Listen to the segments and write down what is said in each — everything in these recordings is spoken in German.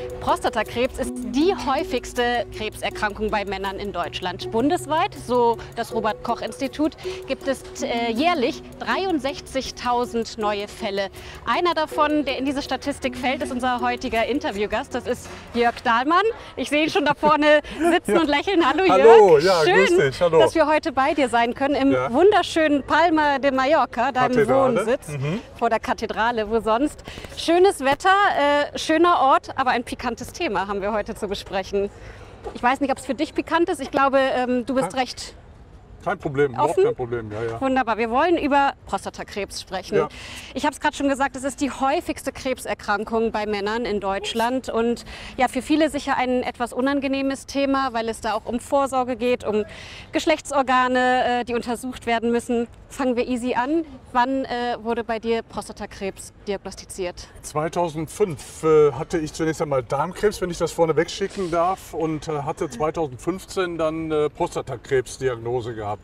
Prostatakrebs ist die häufigste Krebserkrankung bei Männern in Deutschland. Bundesweit, so das Robert-Koch-Institut, gibt es jährlich 63.000 neue Fälle. Einer davon, der in diese Statistik fällt, ist unser heutiger Interviewgast. Das ist Jörg Dahlmann. Ich sehe ihn schon da vorne sitzen und lächeln. Hallo Jörg. Hallo, ja, schön, grüß dich. Hallo. Dass wir heute bei dir sein können im wunderschönen Palma de Mallorca, deinem Kathedrale. Wohnsitz, vor der Kathedrale, wo sonst. Schönes Wetter, schöner Ort, aber ein pikantes Thema haben wir heute zu besprechen. Ich weiß nicht, ob es für dich pikant ist. Ich glaube, du bist recht kein Problem, offen. überhaupt kein Problem. Ja. Wunderbar, wir wollen über Prostatakrebs sprechen. Ja. Ich habe es gerade schon gesagt, es ist die häufigste Krebserkrankung bei Männern in Deutschland und ja, für viele sicher ein etwas unangenehmes Thema, weil es da auch um Vorsorge geht, um Geschlechtsorgane, die untersucht werden müssen. Fangen wir easy an. Wann wurde bei dir Prostatakrebs diagnostiziert? 2005 hatte ich zunächst einmal Darmkrebs, wenn ich das vorne wegschicken darf, und hatte 2015 dann Prostatakrebsdiagnose gehabt.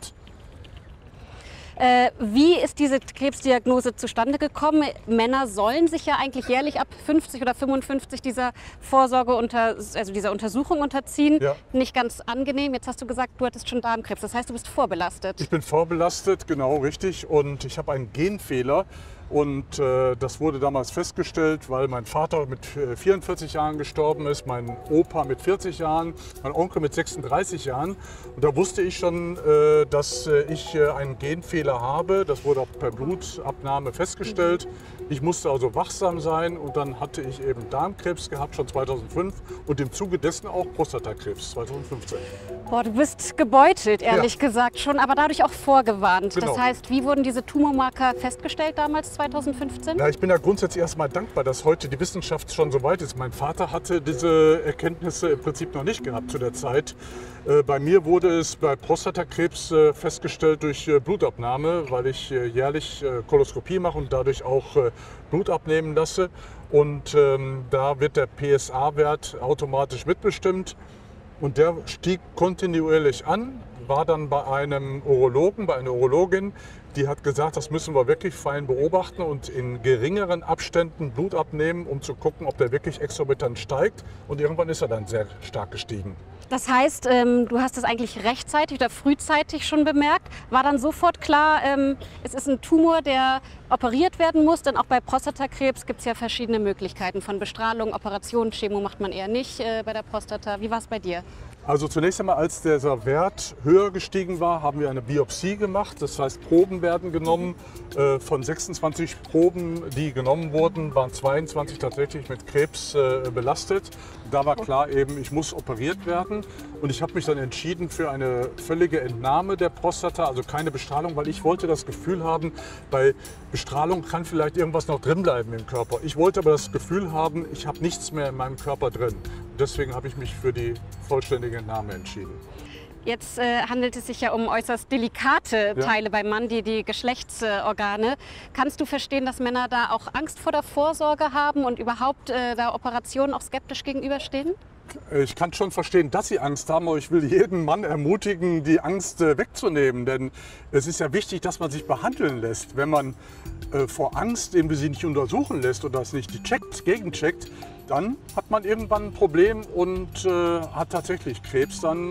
Wie ist diese Krebsdiagnose zustande gekommen? Männer sollen sich ja eigentlich jährlich ab 50 oder 55 dieser Vorsorge dieser Untersuchung unterziehen. Ja. Nicht ganz angenehm. Jetzt hast du gesagt, du hattest schon Darmkrebs. Das heißt, du bist vorbelastet. Ich bin vorbelastet, genau richtig. Und ich habe einen Genfehler. Und das wurde damals festgestellt, weil mein Vater mit 44 Jahren gestorben ist, mein Opa mit 40 Jahren, mein Onkel mit 36 Jahren. Und da wusste ich schon, dass ich einen Genfehler habe. Das wurde auch per Blutabnahme festgestellt. Ich musste also wachsam sein, und dann hatte ich eben Darmkrebs gehabt, schon 2005, und im Zuge dessen auch Prostatakrebs 2015. Boah, du bist gebeutelt, ehrlich gesagt schon, aber dadurch auch vorgewarnt. Genau. Das heißt, wie wurden diese Tumormarker festgestellt damals, 2015? Ja, ich bin da grundsätzlich erstmal dankbar, dass heute die Wissenschaft schon so weit ist. Mein Vater hatte diese Erkenntnisse im Prinzip noch nicht gehabt zu der Zeit. Bei mir wurde es bei Prostatakrebs festgestellt durch Blutabnahme, weil ich jährlich Koloskopie mache und dadurch auch Blut abnehmen lasse. Und da wird der PSA-Wert automatisch mitbestimmt. Und der stieg kontinuierlich an, war dann bei einem Urologen, bei einer Urologin, die hat gesagt, das müssen wir wirklich fein beobachten und in geringeren Abständen Blut abnehmen, um zu gucken, ob der wirklich exorbitant steigt. Und irgendwann ist er dann sehr stark gestiegen. Das heißt, du hast es eigentlich rechtzeitig oder frühzeitig schon bemerkt. War dann sofort klar, es ist ein Tumor, der operiert werden muss? Denn auch bei Prostatakrebs gibt es ja verschiedene Möglichkeiten von Bestrahlung, Operation, Chemo macht man eher nicht bei der Prostata. Wie war es bei dir? Also zunächst einmal, als dieser Wert höher gestiegen war, haben wir eine Biopsie gemacht. Das heißt, Proben werden genommen. Von 26 Proben, die genommen wurden, waren 22 tatsächlich mit Krebs belastet. Da war klar eben, ich muss operiert werden. Und ich habe mich dann entschieden für eine völlige Entnahme der Prostata, also keine Bestrahlung, weil ich wollte das Gefühl haben, bei Bestrahlung kann vielleicht irgendwas noch drin bleiben im Körper. Ich wollte aber das Gefühl haben, ich habe nichts mehr in meinem Körper drin. Deswegen habe ich mich für die vollständige Entnahme entschieden. Jetzt handelt es sich ja um äußerst delikate Teile beim Mann, die Geschlechtsorgane. Kannst du verstehen, dass Männer da auch Angst vor der Vorsorge haben und überhaupt der Operation auch skeptisch gegenüberstehen? Ich kann schon verstehen, dass sie Angst haben, aber ich will jeden Mann ermutigen, die Angst wegzunehmen. Denn es ist ja wichtig, dass man sich behandeln lässt. Wenn man vor Angst irgendwie sie nicht untersuchen lässt oder das nicht gegencheckt, dann hat man irgendwann ein Problem und hat tatsächlich Krebs dann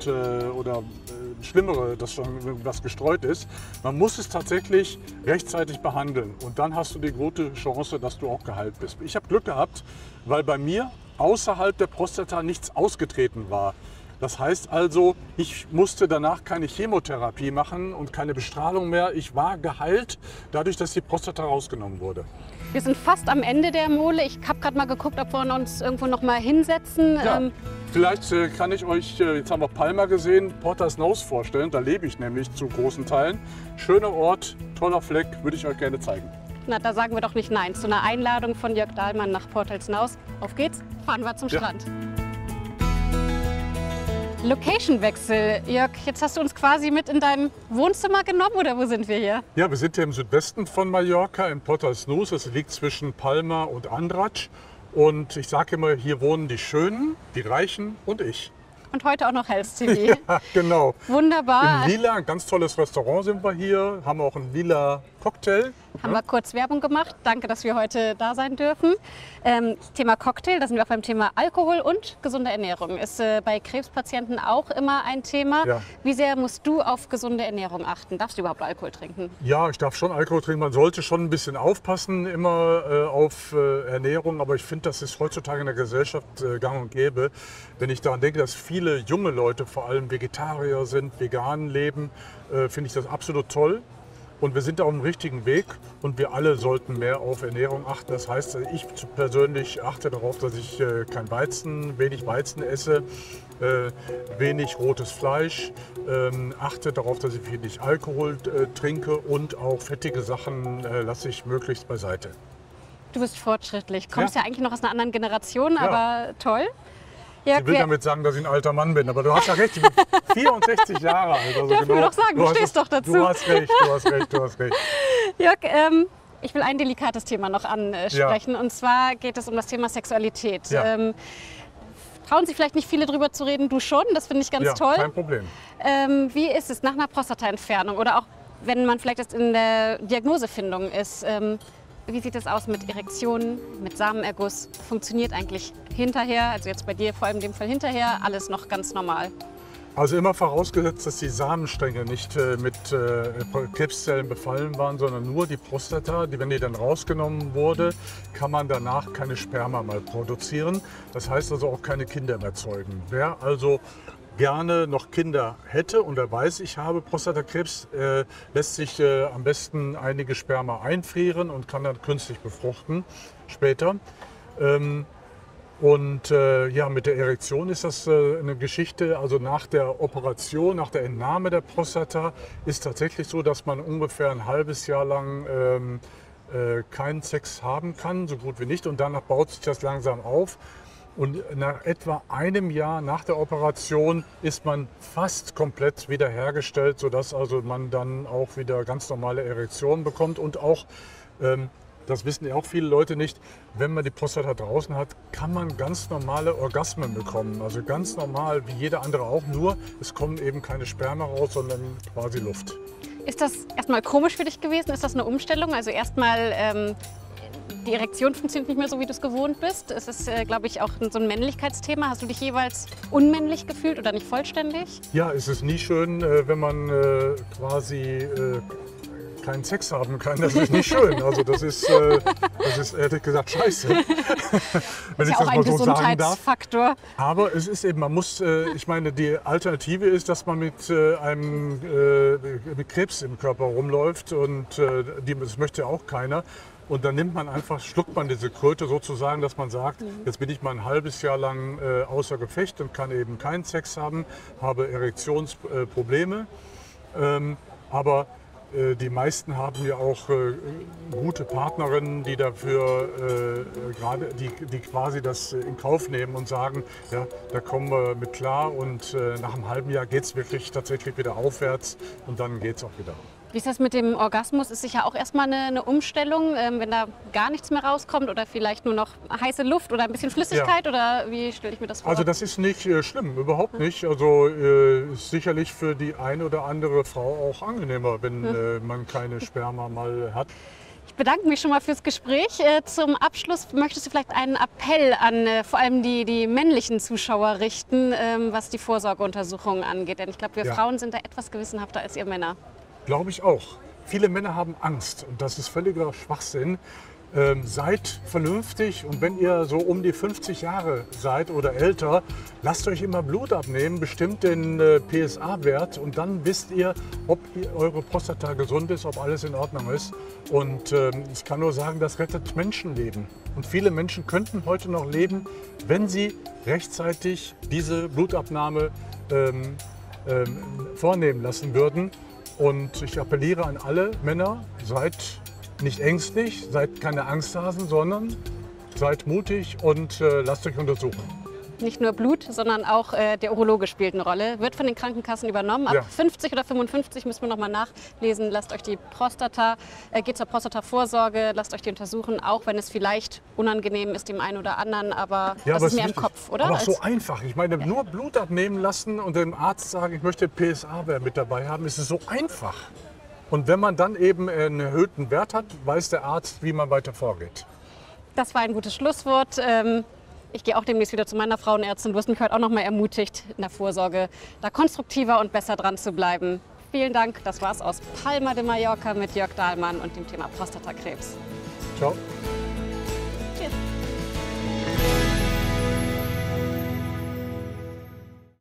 oder Schlimmere, dass schon was gestreut ist. Man muss es tatsächlich rechtzeitig behandeln und dann hast du die gute Chance, dass du auch geheilt bist. Ich habe Glück gehabt, weil bei mir außerhalb der Prostata nichts ausgetreten war. Das heißt also, ich musste danach keine Chemotherapie machen und keine Bestrahlung mehr. Ich war geheilt, dadurch, dass die Prostata rausgenommen wurde. Wir sind fast am Ende der Mole. Ich habe gerade mal geguckt, ob wir uns irgendwo noch mal hinsetzen. Ja, vielleicht kann ich euch, jetzt haben wir Palma gesehen, Porter's Nose vorstellen. Da lebe ich nämlich zu großen Teilen. Schöner Ort, toller Fleck, würde ich euch gerne zeigen. Na, da sagen wir doch nicht nein. Zu einer Einladung von Jörg Dahlmann nach Portals Nose. Auf geht's, fahren wir zum Strand. Location-Wechsel. Jörg, jetzt hast du uns quasi mit in dein Wohnzimmer genommen, oder wo sind wir hier? Ja, wir sind hier im Südwesten von Mallorca, in Portals Nose. Das liegt zwischen Palma und Andratx. Und ich sage immer, hier wohnen die Schönen, die Reichen und ich. Und heute auch noch Health TV. Ja, genau. Wunderbar. Im Lila, ein ganz tolles Restaurant sind wir hier. Haben auch ein lila Cocktail. Haben wir kurz Werbung gemacht. Danke, dass wir heute da sein dürfen. Thema Cocktail, da sind wir auch beim Thema Alkohol und gesunde Ernährung. Ist bei Krebspatienten auch immer ein Thema. Ja. Wie sehr musst du auf gesunde Ernährung achten? Darfst du überhaupt Alkohol trinken? Ja, ich darf schon Alkohol trinken. Man sollte schon ein bisschen aufpassen immer auf Ernährung. Aber ich finde, das ist heutzutage in der Gesellschaft gang und gäbe. Wenn ich daran denke, dass viele junge Leute vor allem Vegetarier sind, vegan leben, finde ich das absolut toll. Und wir sind da auf dem richtigen Weg und wir alle sollten mehr auf Ernährung achten. Das heißt, ich persönlich achte darauf, dass ich wenig Weizen esse, wenig rotes Fleisch, achte darauf, dass ich wenig Alkohol trinke und auch fettige Sachen lasse ich möglichst beiseite. Du bist fortschrittlich. Kommst ja, Ja eigentlich noch aus einer anderen Generation, Ja. aber toll. Ja, Ich will damit sagen, dass ich ein alter Mann bin, aber du hast ja recht, ich bin 64 Jahre alt. Also Dürfen wir doch sagen, du stehst doch dazu. Du hast recht, du hast recht, du hast recht. Jörg, ich will ein delikates Thema noch ansprechen. Und zwar geht es um das Thema Sexualität. Ja. Trauen sich vielleicht nicht viele drüber zu reden, du schon, das finde ich ganz toll. Kein Problem. Wie ist es nach einer Prostataentfernung oder auch wenn man vielleicht jetzt in der Diagnosefindung ist? Wie sieht es aus mit Erektionen, mit Samenerguss? Funktioniert eigentlich hinterher, also jetzt bei dir vor allem in dem Fall hinterher, alles noch ganz normal? Also immer vorausgesetzt, dass die Samenstränge nicht mit Krebszellen befallen waren, sondern nur die Prostata. Wenn die dann rausgenommen wurde, kann man danach keine Sperma mehr produzieren. Das heißt also auch keine Kinder mehr zeugen. Wer also gerne noch Kinder hätte und er weiß, ich habe Prostatakrebs, lässt sich am besten einige Sperma einfrieren und kann dann künstlich befruchten später. Ja, mit der Erektion ist das eine Geschichte. Also nach der Operation, nach der Entnahme der Prostata ist tatsächlich so, dass man ungefähr ein halbes Jahr lang keinen Sex haben kann, so gut wie nicht. Und danach baut sich das langsam auf. Und nach etwa einem Jahr nach der Operation ist man fast komplett wiederhergestellt, sodass also man dann auch wieder ganz normale Erektionen bekommt. Und auch, das wissen ja auch viele Leute nicht, wenn man die Prostata draußen hat, kann man ganz normale Orgasmen bekommen. Also ganz normal, wie jeder andere auch, nur es kommen eben keine Sperma raus, sondern quasi Luft. Ist das erstmal komisch für dich gewesen? Ist das eine Umstellung? Also erstmal die Erektion funktioniert nicht mehr so, wie du es gewohnt bist. Es ist, glaube ich, auch so ein Männlichkeitsthema. Hast du dich jeweils unmännlich gefühlt oder nicht vollständig? Ja, es ist nie schön, wenn man quasi keinen Sex haben kann. Das ist nicht schön. Also das ist ehrlich gesagt scheiße. Wenn Das ist ich ja auch das ein mal so sagen darf. Gesundheitsfaktor. Aber es ist eben, man muss, ich meine, die Alternative ist, dass man mit mit Krebs im Körper rumläuft und das möchte ja auch keiner. Und dann schluckt man diese Kröte sozusagen, dass man sagt, jetzt bin ich mal ein halbes Jahr lang außer Gefecht und kann eben keinen Sex haben, habe Erektionsprobleme. Aber die meisten haben ja auch gute Partnerinnen, die dafür die quasi das in Kauf nehmen und sagen, ja, da kommen wir mit klar und nach einem halben Jahr geht es wirklich tatsächlich wieder aufwärts und dann geht es auch wieder. Wie ist das mit dem Orgasmus? Ist sicher auch erstmal eine Umstellung, wenn da gar nichts mehr rauskommt oder vielleicht nur noch heiße Luft oder ein bisschen Flüssigkeit oder wie stelle ich mir das vor? Also das ist nicht schlimm, überhaupt nicht. Also ist sicherlich für die eine oder andere Frau auch angenehmer, wenn man keine Sperma mal hat. Ich bedanke mich schon mal fürs Gespräch. Zum Abschluss möchtest du vielleicht einen Appell an vor allem die männlichen Zuschauer richten, was die Vorsorgeuntersuchungen angeht? Denn ich glaube, wir Frauen sind da etwas gewissenhafter als ihr Männer. Glaube ich auch. Viele Männer haben Angst und das ist völliger Schwachsinn. Seid vernünftig und wenn ihr so um die 50 Jahre seid oder älter, lasst euch immer Blut abnehmen, bestimmt den PSA-Wert und dann wisst ihr, ob eure Prostata gesund ist, ob alles in Ordnung ist. Und ich kann nur sagen, das rettet Menschenleben. Und viele Menschen könnten heute noch leben, wenn sie rechtzeitig diese Blutabnahme vornehmen lassen würden. Und ich appelliere an alle Männer, seid nicht ängstlich, seid keine Angsthasen, sondern seid mutig und lasst euch untersuchen. Nicht nur Blut, sondern auch der Urologe spielt eine Rolle. Wird von den Krankenkassen übernommen. Ab 50 oder 55 müssen wir noch mal nachlesen. Lasst euch die Prostata, geht zur Prostatavorsorge, lasst euch die untersuchen, auch wenn es vielleicht unangenehm ist dem einen oder anderen, aber das ist mehr im Kopf, oder? Aber auch so einfach. Ich meine, nur Blut abnehmen lassen und dem Arzt sagen, ich möchte PSA-Wert mit dabei haben, ist es so einfach. Und wenn man dann eben einen erhöhten Wert hat, weiß der Arzt, wie man weiter vorgeht. Das war ein gutes Schlusswort. Ich gehe auch demnächst wieder zu meiner Frauenärztin. Du hast mich heute auch noch mal ermutigt, in der Vorsorge da konstruktiver und besser dran zu bleiben. Vielen Dank. Das war's aus Palma de Mallorca mit Jörg Dahlmann und dem Thema Prostatakrebs. Ciao.